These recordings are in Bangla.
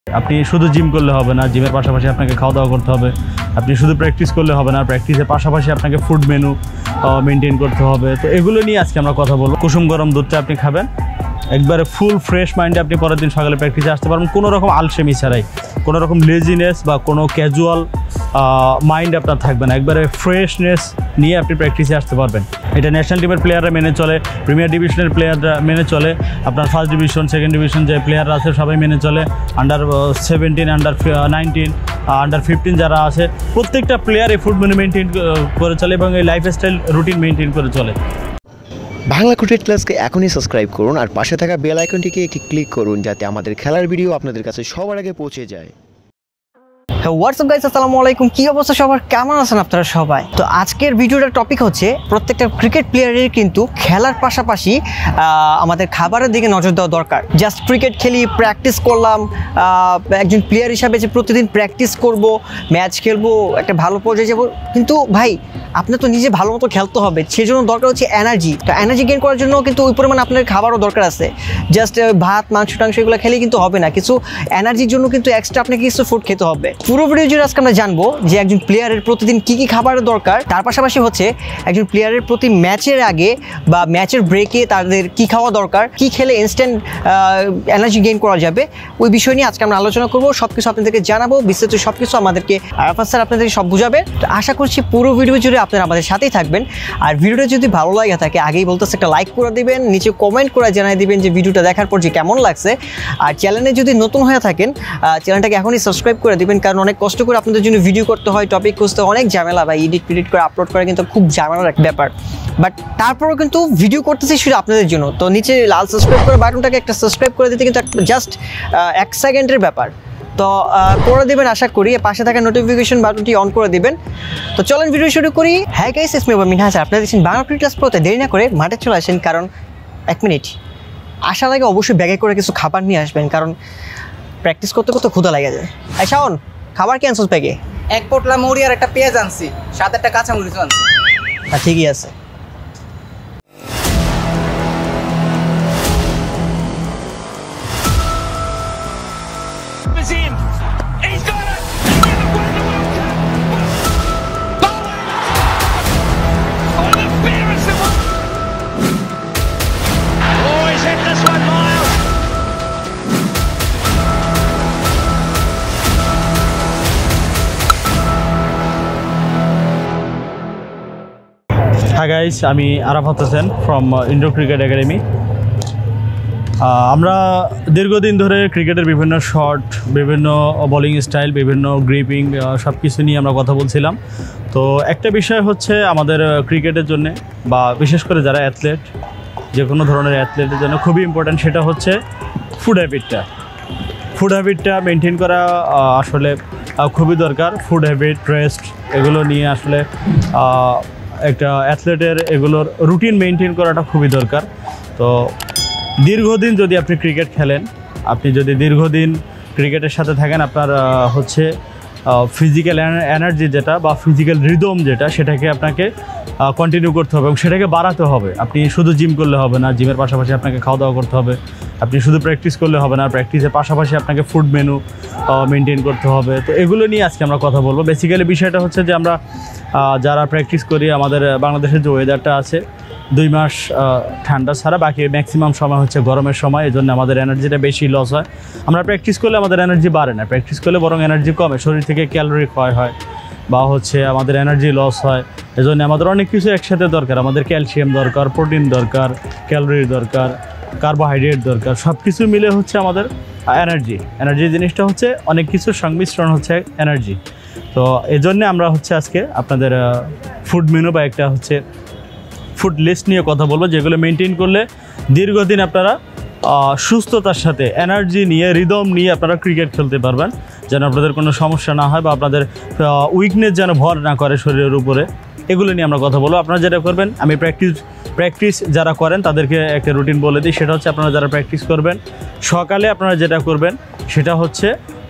আপনি শুধু জিম করলে হবে না, জিমের পাশাপাশি আপনাকে খাওয়া দাওয়া করতে হবে। আপনি শুধু প্র্যাকটিস করলে হবে না, প্র্যাকটিসের পাশাপাশি আপনাকে ফুড মেনু মেনটেন করতে হবে। তো এগুলো নিয়ে আজকে আমরা কথা বলবো। কুসুম গরম দুধটা আপনি খাবেন, একবারে ফুল ফ্রেশ মাইন্ডে আপনি পরের দিন সকালে প্র্যাকটিসে আসতে পারবেন, কোনো রকম আলসেমি ছাড়াই, কোনো রকম লেজিনেস বা কোনো ক্যাজুয়াল মাইন্ড আপনার থাকবে না। একবারে ফ্রেশনেস নিয়ে আপনি প্র্যাকটিসে আসতে পারবেন। এটা ন্যাশনাল টিমের প্লেয়াররা মেনে চলে, প্রিমিয়ার ডিভিশনের প্লেয়াররা মেনে চলে, আপনার ফার্স্ট ডিভিশন সেকেন্ড ডিভিশন যে প্লেয়াররা আছে সবাই মেনে চলে, আন্ডার 17, আন্ডার 19, আন্ডার 15 যারা আছে প্রত্যেকটা প্লেয়ার এই ফুড মেনু মেনটেন করে চলে এবং এই লাইফস্টাইল রুটিন মেনটেন করে চলে। বাংলা ক্রিকেট ক্লাসকে এখনই সাবস্ক্রাইব করুন আর পাশে থাকা বেল আইকনটিকে একটি ক্লিক করুন যাতে আমাদের খেলার ভিডিও আপনাদের কাছে সবার আগে পৌঁছে যায়। হোয়াটসঅ্যাপ গাইস, আসসালামু আলাইকুম। কি অবস্থা সবার, কেমন আছেন আপনারা সবাই? তো আজকের ভিডিওটার টপিক হচ্ছে প্রত্যেকটা ক্রিকেট প্লেয়ারের কিন্তু খেলার পাশাপাশি আমাদের খাবারের দিকে নজর দেওয়া দরকার। জাস্ট ক্রিকেট খেলি, প্র্যাকটিস করলাম, একজন প্লেয়ার হিসাবে যে প্রতিদিন প্র্যাকটিস করব, ম্যাচ খেলবো, একটা ভালো পর্যায়ে যাবো, কিন্তু ভাই আপনার তো নিজে ভালো মতো খেলতে হবে। সেই জন্য দরকার হচ্ছে এনার্জি। তো এনার্জি গেইন করার জন্য কিন্তু ওই পরিমাণে আপনার খাবারও দরকার আছে। জাস্ট ভাত মাংস টাংস এগুলো খেলে কিন্তু হবে না, কিছু এনার্জির জন্য কিন্তু এক্সট্রা আপনাকে কিছু ফুড খেতে হবে। পুরো ভিডিও জুড়ে আজকে আমরা জানবো যে একজন প্লেয়ারের প্রতিদিন কি কি খাবারের দরকার, তার পাশাপাশি হচ্ছে একজন প্লেয়ারের প্রতি ম্যাচের আগে বা ম্যাচের ব্রেকে তাদের কি খাওয়া দরকার, কি খেলে ইনস্ট্যান্ট এনার্জি গেইন করা যাবে, ওই বিষয় নিয়ে আজকে আমরা আলোচনা করবো। সব কিছু আপনাদেরকে জানাবো, বিস্তারিত সব কিছু আমাদেরকে আরাফাত স্যার আপনাদেরকে সব বুঝাবে। তো আশা করছি পুরো ভিডিও জুড়ে আপনারা আমাদের সাথেই থাকবেন। আর ভিডিওটা যদি ভালো লাগে থাকে আগেই বলতেছে একটা লাইক করে দিবেন, নিচে কমেন্ট করে জানিয়ে দিবেন যে ভিডিওটা দেখার পর যে কেমন লাগছে। আর চ্যানেলে যদি নতুন হয়ে থাকেন চ্যানেলটাকে এখনই সাবস্ক্রাইব করে দিবেন, কারণ অনেক কষ্ট করে আপনাদের জন্য ভিডিও করতে হয়, টপিক খুঁজতে অনেক ঝামেলা, বা এডিট করে আপলোড করা কিন্তু খুব ঝামেলার একটা ব্যাপার। বাট তারপরেও কিন্তু ভিডিও করতেছি শুধু আপনাদের জন্য। তো নিচে লাল সাবস্ক্রাইব করে বাটনটাকে একটা সাবস্ক্রাইব করে দিতে কিন্তু জাস্ট 1 সেকেন্ডের ব্যাপার। তো করে দেবেন আশা করি, পাশে থাকা নোটিফিকেশন বাটনটি অন করে দিবেন। তো চলেন ভিডিও শুরু করি। হ্যাঁ গাইস, ইটস মি মিনহাজ, আপনারা দেখছেন বাংলা ক্রিকেট ক্লাস প্রোতে। দেরি না করে মাঠে চলে আসেন, কারণ 1 মিনিট আসার আগে অবশ্যই ব্যাগে করে কিছু খাবার নিয়ে আসবেন, কারণ প্র্যাকটিস করতে করতে ক্ষুধা লেগে যায়। শাওন, খাবার কি আনছিস ব্যাগে? 1 পোটলা মুড়ি আর একটা পেঁয়াজ আনছি, 7-8টা কাঁচামরিচ আনছি। ঠিকই আছে। হাই গাইস, আমি Arafat Hossain from Indo cricket academy. আমরা দীর্ঘদিন ধরে ক্রিকেটের বিভিন্ন শট, বিভিন্ন বোলিং স্টাইল, বিভিন্ন গ্রিপিং সব কিছু নিয়ে আমরা কথা বলছিলাম। তো একটা বিষয় হচ্ছে আমাদের ক্রিকেটের জন্য বা বিশেষ করে যারা অ্যাথলেট, যে কোনো ধরনের অ্যাথলেটের জন্য খুবই ইম্পর্ট্যান্ট, সেটা হচ্ছে ফুড হ্যাবিটটা মেনটেন করা আসলে খুবই দরকার। ফুড হ্যাবিট, রেস্ট, এগুলো নিয়ে আসলে একটা অ্যাথলেটের এগুলোর রুটিন মেনটেন করাটা খুবই দরকার। তো দীর্ঘদিন যদি আপনি ক্রিকেট খেলেন, আপনি যদি দীর্ঘদিন ক্রিকেটের সাথে থাকেন, আপনার হচ্ছে ফিজিক্যাল এনার্জি যেটা বা ফিজিক্যাল রিদম যেটা, সেটাকে আপনাকে কন্টিনিউ করতে হবে এবং সেটাকে বাড়াতে হবে। আপনি শুধু জিম করলে হবে না, জিমের পাশাপাশি আপনাকে খাওয়া দাওয়া করতে হবে। আপনি শুধু প্র্যাকটিস করলে হবে না, প্র্যাকটিসের পাশাপাশি আপনাকে ফুড মেনু মেনটেন করতে হবে। তো এগুলো নিয়ে আজকে আমরা কথা বলবো। বেসিক্যালি বিষয়টা হচ্ছে যে আমরা যারা প্র্যাকটিস করি, আমাদের বাংলাদেশের যে ওয়েদারটা আছে 2 মাস ঠান্ডা ছাড়া বাকি ম্যাক্সিমাম সময় হচ্ছে গরমের সময়, এই জন্য আমাদের এনার্জিটা বেশি লস হয়। আমরা প্র্যাকটিস করলে আমাদের এনার্জি বাড়ে না, প্র্যাকটিস করলে বরং এনার্জি কমে, শরীর থেকে ক্যালোরি ক্ষয় হয় বা হচ্ছে আমাদের এনার্জি লস হয়। এজন্য আমাদের অনেক কিছু একসাথে দরকার। আমাদের ক্যালসিয়াম দরকার, প্রোটিন দরকার, ক্যালোরি দরকার, কার্বোহাইড্রেট দরকার, সব কিছু মিলে হচ্ছে আমাদের এনার্জি জিনিসটা হচ্ছে অনেক কিছুর সংমিশ্রণ হচ্ছে এনার্জি। তো এজন্য আমরা হচ্ছে আজকে আপনাদের ফুড মেনু বা একটা হচ্ছে ফুড লিস্ট নিয়ে কথা বলবো, যেগুলো মেনটেন করলে দীর্ঘদিন আপনারা সুস্থতার সাথে এনার্জি নিয়ে, রিদম নিয়ে আপনারা ক্রিকেট খেলতে পারবেন, যেন আপনাদের কোনো সমস্যা না হয় বা আপনাদের উইকনেস যেন ভর না করে শরীরের উপরে। এগুলো নিয়ে আমরা কথা বলবো। আপনারা যেটা করবেন, আমি প্র্যাকটিস যারা করেন তাদেরকে একটা রুটিন বলে দিই। সেটা হচ্ছে আপনারা যারা প্র্যাকটিস করবেন, সকালে আপনারা যেটা করবেন সেটা হচ্ছে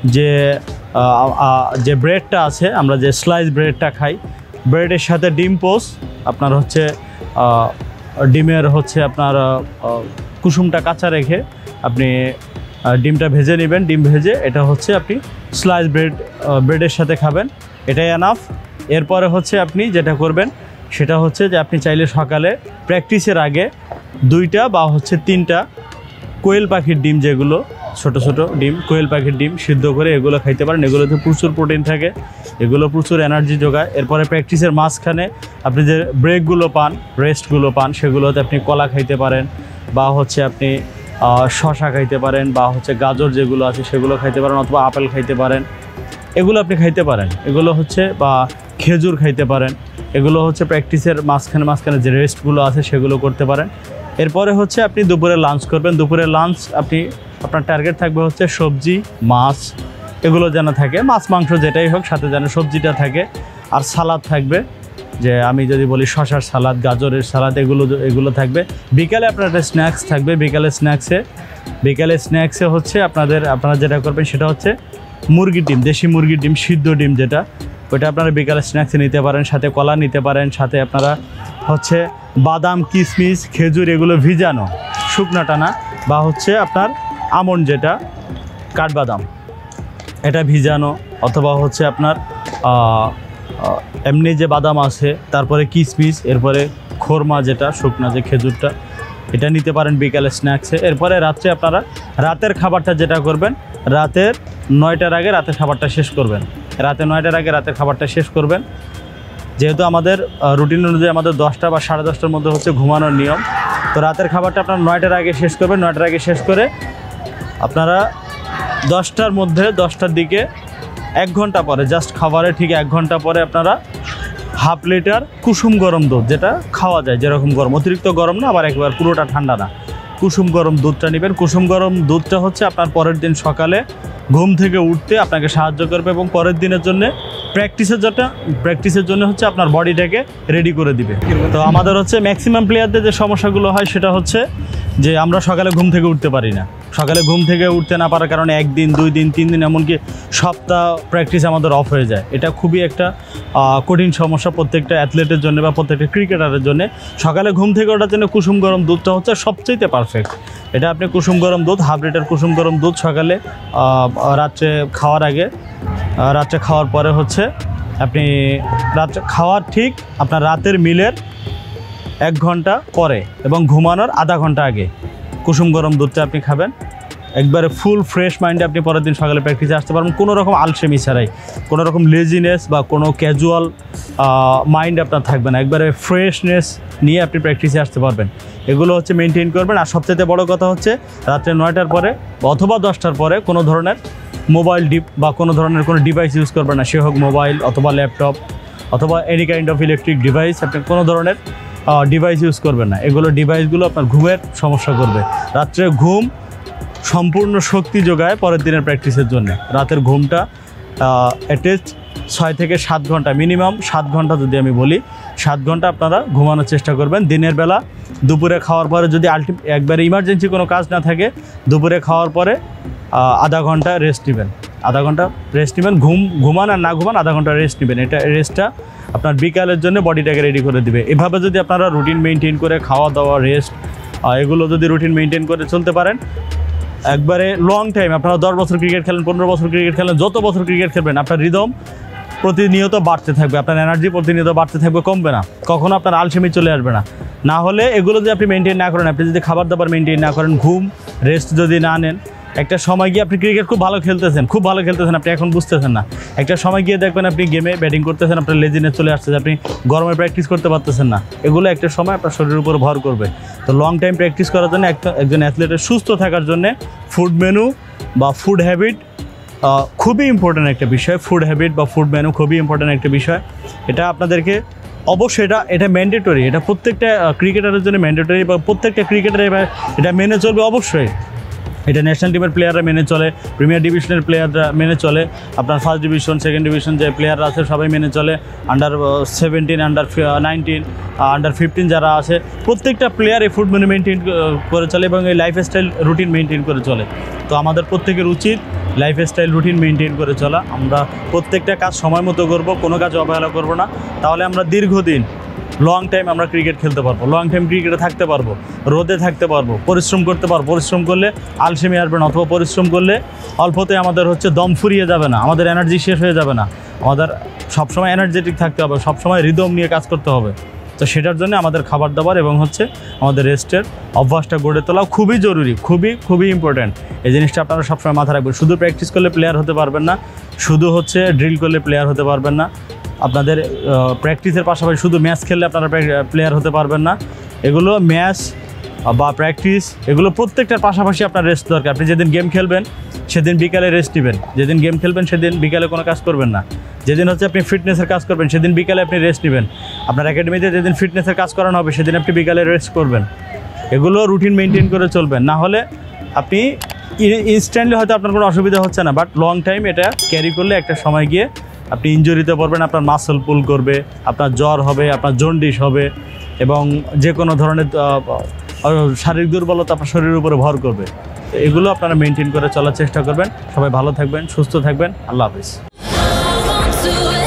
যে ব্রেডটা আছে, আমরা যে স্লাইস ব্রেডটা খাই, ব্রেডের সাথে ডিম পোস্ট, আপনার হচ্ছে ডিমের হচ্ছে আপনার কুসুমটা কাঁচা রেখে আপনি ডিমটা ভেজে নেবেন। ডিম ভেজে এটা হচ্ছে আপনি স্লাইস ব্রেডের সাথে খাবেন, এটাই এনাফ। এরপরে হচ্ছে আপনি যেটা করবেন সেটা হচ্ছে যে আপনি চাইলে সকালে প্র্যাকটিসের আগে 2টা বা হচ্ছে 3টা কোয়েল পাখির ডিম, যেগুলো ছোট ছোট ডিম, কোয়েল পাখির ডিম সিদ্ধ করে এগুলো খাইতে পারেন। এগুলোতে প্রচুর প্রোটিন থাকে, এগুলো প্রচুর এনার্জি যোগায়। এরপরে প্র্যাকটিসের মাঝখানে আপনি যে ব্রেকগুলো পান, রেস্টগুলো পান, সেগুলোতে আপনি কলা খাইতে পারেন, বা হচ্ছে আপনি শশা খাইতে পারেন, বা হচ্ছে গাজর যেগুলো আছে সেগুলো খাইতে পারেন, অথবা আপেল খাইতে পারেন, এগুলো আপনি খাইতে পারেন। এগুলো হচ্ছে বা খেজুর খাইতে পারেন। এগুলো হচ্ছে প্র্যাকটিসের মাঝখানে যে রেস্টগুলো আছে সেগুলো করতে পারেন। এরপরে হচ্ছে আপনি দুপুরে লাঞ্চ করবেন। দুপুরে লাঞ্চ আপনার টার্গেট থাকবে হচ্ছে সবজি, মাছ, এগুলো যেন থাকে, মাছ মাংস যেটাই হোক, সাথে যেন সবজিটা থাকে, আর সালাদ থাকবে। যে আমি যদি বলি শশার সালাদ, গাজরের সালাদ, এগুলো থাকবে। বিকালে আপনার একটা স্ন্যাক্স থাকবে। বিকালে স্ন্যাক্সে হচ্ছে আপনারা যেটা করবেন সেটা হচ্ছে মুরগির ডিম, দেশি মুরগির ডিম, সিদ্ধ ডিম যেটা, ওইটা আপনারা বিকালে স্ন্যাক্সে নিতে পারেন, সাথে কলা নিতে পারেন, সাথে আপনারা হচ্ছে বাদাম, কিশমিশ, খেজুর এগুলো ভিজানো, শুকনা টানা, বা হচ্ছে আপনার আমন্ড যেটা কাঠবাদাম, এটা ভিজানো, অথবা হচ্ছে আপনার এমনি যে বাদাম আছে, তারপরে কিশমিশ, এরপরে খোরমা যেটা শুকনা যে খেজুরটা, এটা নিতে পারেন বিকালে স্ন্যাক্সে। এরপরে রাত্রে আপনারা রাতের খাবারটা যেটা করবেন, রাতের 9টার আগে রাতের খাবারটা শেষ করবেন। রাতে 9টার আগে রাতের খাবারটা শেষ করবেন। যেহেতু আমাদের রুটিন অনুযায়ী আমাদের 10টা বা 10:30টার মধ্যে হচ্ছে ঘুমানোর নিয়ম, তো রাতের খাবারটা আপনার 9টার আগে শেষ করবেন। 9টার আগে শেষ করে আপনারা 10টার দিকে 1 ঘন্টা পরে, জাস্ট খাবারের ঠিক 1 ঘন্টা পরে আপনারা ½ লিটার কুসুম গরম দুধ, যেটা খাওয়া যায় যেরকম গরম, অতিরিক্ত গরম না, আবার একবার পুরোটা ঠান্ডা না, কুসুম গরম দুধটা নেবেন। কুসুম গরম দুধটা হচ্ছে আপনার পরের দিন সকালে ঘুম থেকে উঠতে আপনাকে সাহায্য করবে, এবং পরের দিনের জন্য প্র্যাকটিসের জন্য হচ্ছে আপনার বডিটাকে রেডি করে দিবে। তো আমাদের হচ্ছে ম্যাক্সিমাম প্লেয়ারদের যে সমস্যাগুলো হয় সেটা হচ্ছে যে আমরা সকালে ঘুম থেকে উঠতে পারি না। সকালে ঘুম থেকে উঠতে না পারার কারণে 1 দিন, 2 দিন, 3 দিন, এমনকি সপ্তাহ প্র্যাকটিস আমাদের অফ হয়ে যায়। এটা খুবই একটা কঠিন সমস্যা প্রত্যেকটা অ্যাথলেটের জন্য বা প্রত্যেকটা ক্রিকেটারের জন্য। সকালে ঘুম থেকে ওঠার জন্য কুসুম গরম দুধটা হচ্ছে সবচেয়ে পারফেক্ট। এটা আপনি কুসুম গরম দুধ, ½ লিটার কুসুম গরম দুধ সকালে, রাত্রে খাওয়ার আগে, রাত্রে খাওয়ার পরে হচ্ছে আপনি রাত্রে খাওয়ার ঠিক আপনার রাতের মিলের 1 ঘন্টা পরে এবং ঘুমানোর আধা ঘন্টা আগে কুসুম গরম দুধটা আপনি খাবেন। একবারে ফুল ফ্রেশ মাইন্ডে আপনি পরের দিন সকালে প্র্যাকটিসে আসতে পারবেন, কোনো রকম আলসেমি ছাড়াই, কোনো রকম লেজিনেস বা কোনো ক্যাজুয়াল মাইন্ড আপনার থাকবে না। একবারে ফ্রেশনেস নিয়ে আপনি প্র্যাকটিসে আসতে পারবেন। এগুলো হচ্ছে মেনটেন করবেন। আর সবচেয়ে বড় কথা হচ্ছে রাত্রে 9টার পরে অথবা 10টার পরে কোনো ধরনের মোবাইল বা কোনো ধরনের কোনো ডিভাইস ইউজ করবেন না, সে হোক মোবাইল অথবা ল্যাপটপ অথবা any kind of electric device, আপনি কোনো ধরনের ডিভাইস ইউজ করবেন না। এগুলো ডিভাইসগুলো আপনার ঘুমের সমস্যা করবে। রাত্রে ঘুম সম্পূর্ণ শক্তি যোগায় পরের দিনের প্র্যাকটিসের জন্য। রাতের ঘুমটা অ্যাটলিস্ট 6 থেকে 7 ঘন্টা, মিনিমাম 7 ঘন্টা যদি আমি বলি, 7 ঘন্টা আপনারা ঘুমানোর চেষ্টা করবেন। দিনের বেলা দুপুরে খাওয়ার পরে যদি একবারে ইমার্জেন্সি কোনো কাজ না থাকে, দুপুরে খাওয়ার পরে আধা ঘন্টা রেস্ট নেবেন। আধা ঘন্টা রেস্ট নেবেন, ঘুমান আর না ঘুমান আধা ঘন্টা রেস্ট নেবেন। এটা রেস্টটা আপনার বিকালের জন্য বডিটাকে রেডি করে দিবে। এভাবে যদি আপনারা রুটিন মেনটেন করে খাওয়া দাওয়া, রেস্ট, এগুলো যদি রুটিন মেনটেন করে চলতে পারেন, একবারে লং টাইম, আপনারা 10 বছর ক্রিকেট খেলেন, 15 বছর ক্রিকেট খেলেন, যত বছর ক্রিকেট খেলবেন, আপনার রিদম প্রতিনিয়ত বাড়তে থাকবে, আপনার এনার্জি প্রতিনিয়ত বাড়তে থাকবে, কমবে না, কখনো আপনার আলসেমি চলে আসবে না। না হলে এগুলো যদি আপনি মেনটেন না করেন, আপনি যদি খাবার দাবার মেনটেন না করেন, ঘুম রেস্ট যদি না নেন, একটা সময় গিয়ে আপনি ক্রিকেট খুব ভালো খেলতেছেন, আপনি এখন বুঝতেছেন না। একটা সময় গিয়ে দেখবেন আপনি গেমে ব্যাটিং করতেছেন, আপনার লেজিনেস চলে আসছে, আপনি গরমে প্র্যাকটিস করতে পারতেছেন না। এগুলো একটা সময় আপনার শরীরের উপর ভর করবে। তো লং টাইম প্র্যাকটিস করার জন্য একজন অ্যাথলেটের সুস্থ থাকার জন্য ফুড মেনু বা ফুড হ্যাবিট খুবই ইম্পর্ট্যান্ট একটা বিষয়। ফুড হ্যাবিট বা ফুড মেনু খুবই ইম্পর্ট্যান্ট একটা বিষয়। এটা আপনাদেরকে অবশ্যই এটা ম্যান্ডেটরি, এটা প্রত্যেকটা ক্রিকেটারের জন্য ম্যান্ডেটরি, বা প্রত্যেকটা ক্রিকেটার এটা মেনে চলবে অবশ্যই। এটা ন্যাশনাল টিমের প্লেয়াররা মেনে চলে, প্রিমিয়ার ডিভিশনের প্লেয়াররা মেনে চলে, আপনার ফার্স্ট ডিভিশন, সেকেন্ড ডিভিশন যে প্লেয়াররা আছে সবাই মেনে চলে, আন্ডার 17, আন্ডার 19, আন্ডার 15 যারা আছে, প্রত্যেকটা প্লেয়ার এই ফুড মেনু মেনটেন করে চলে এবং এই লাইফস্টাইল রুটিন মেনটেন করে চলে। তো আমাদের প্রত্যেকের উচিত লাইফস্টাইল রুটিন মেনটেন করে চলা। আমরা প্রত্যেকটা কাজ সময় মতো করবো, কোনো কাজ অবহেলা করবো না, তাহলে আমরা দীর্ঘদিন লং টাইম আমরা ক্রিকেট খেলতে পারবো, লং টাইম ক্রিকেটে থাকতে পারবো, রোদে থাকতে পারবো, পরিশ্রম করতে পারবো। পরিশ্রম করলে আলসেমি আসবে না, অথবা পরিশ্রম করলে অল্পতে আমাদের দম ফুরিয়ে যাবে না, আমাদের এনার্জি শেষ হয়ে যাবে না। আমাদের সবসময় এনার্জেটিক থাকতে হবে, সবসময় রিদম নিয়ে কাজ করতে হবে। তো সেটার জন্য আমাদের খাবার দাবার এবং আমাদের রেস্টের অভ্যাসটা গড়ে তোলাও খুবই জরুরি, খুবই ইম্পর্ট্যান্ট। এই জিনিসটা আপনারা সবসময় মাথায় রাখবেন। শুধু প্র্যাকটিস করলে প্লেয়ার হতে পারবেন না, শুধু ড্রিল করলে প্লেয়ার হতে পারবেন না, আপনাদের প্র্যাকটিসের পাশাপাশি শুধু ম্যাচ খেললে আপনারা প্লেয়ার হতে পারবেন না। এগুলো ম্যাচ বা প্র্যাকটিস এগুলো প্রত্যেকটার পাশাপাশি আপনার রেস্ট দরকার। আপনি যেদিন গেম খেলবেন সেদিন বিকালে রেস্ট নেবেন, যেদিন গেম খেলবেন সেদিন বিকালে কোনো কাজ করবেন না। যেদিন আপনি ফিটনেসের কাজ করবেন সেদিন বিকালে আপনি রেস্ট নেবেন। আপনার একাডেমিতে যেদিন ফিটনেসের কাজ করানো হবে সেদিন আপনি বিকালে রেস্ট করবেন। এগুলো রুটিন মেনটেন করে চলবেন, না হলে আপনি ইনস্ট্যান্টলি হয়তো আপনার কোনো অসুবিধা হচ্ছে না, বাট লং টাইম এটা ক্যারি করলে একটা সময় গিয়ে আপনি ইনজুরিতে পড়বেন, আপনার মাসল পুল করবে, আপনার জ্বর হবে, আপনার জন্ডিস হবে এবং যে কোনো ধরনের শারীরিক দুর্বলতা আপনার শরীরের উপরে ভর করবে। এগুলো আপনারা মেনটেন করে চলার চেষ্টা করবেন। সবাই ভালো থাকবেন, সুস্থ থাকবেন। আল্লাহ হাফিজ।